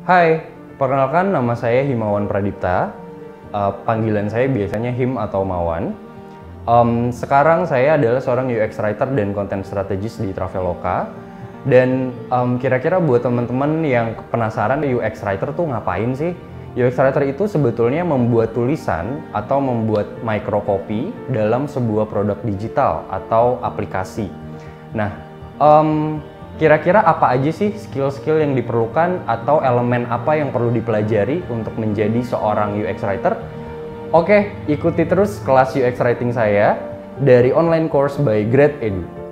Hai, perkenalkan nama saya Himawan Pradipta. Panggilan saya biasanya Him atau Mawan. Sekarang saya adalah seorang UX writer dan content strategist di Traveloka. Dan kira-kira buat teman-teman yang penasaran UX writer tuh ngapain sih? UX writer itu sebetulnya membuat tulisan atau membuat microcopy dalam sebuah produk digital atau aplikasi. Nah, kira-kira apa aja sih skill-skill yang diperlukan atau elemen apa yang perlu dipelajari untuk menjadi seorang UX writer? Oke, ikuti terus kelas UX writing saya dari online course by Grade Edu.